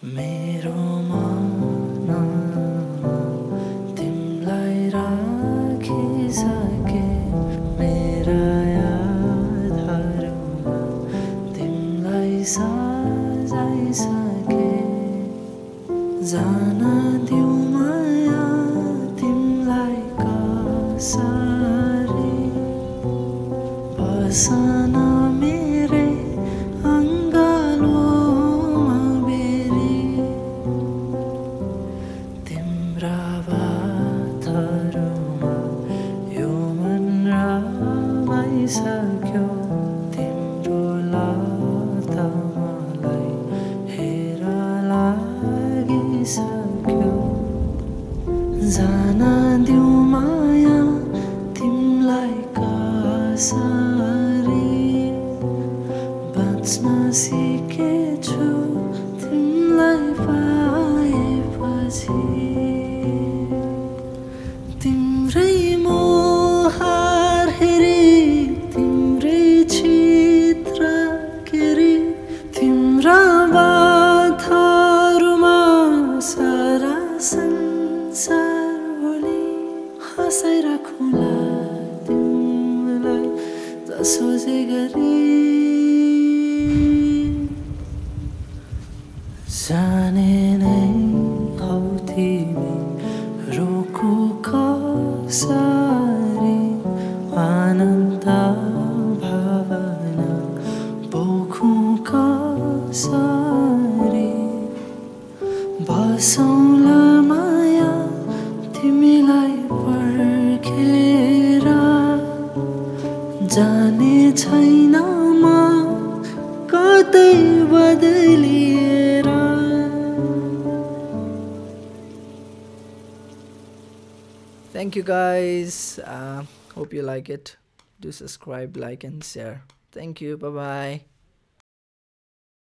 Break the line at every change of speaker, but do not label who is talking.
मेरो मनमा तिमलाई राखिसके मेरा यादहरूमा तिमलाई सजाइसके जान दिउ माया तिमलाई कसरी बसन मेरै अङ्गालोमा बेरी तिम्रा बातहरूमा यो मन रमाइसक्यो तिम्रो लत मलाई हेर लागिसक्यो जान दिउ माया तिमलाई कसरी बाँच्न सिकेछु तिमलाई पाएपछि तिम्रै मुहार हेरी तिम्रै चित्र केरी तिम्रा बातहरूमा सारा संसार भोलि हँसाइराखौँला तिमीलाई जसो जे गरी जाने नै हौ तिमी रोकु कसरी अनन्त भावना बोकु कसरी बसौँला माया तिमीलाई पर्खेर जाने छैन म कतै बदलिएर Thank you guys. Hope you like it. Do subscribe, like and share. Thank you. Bye bye.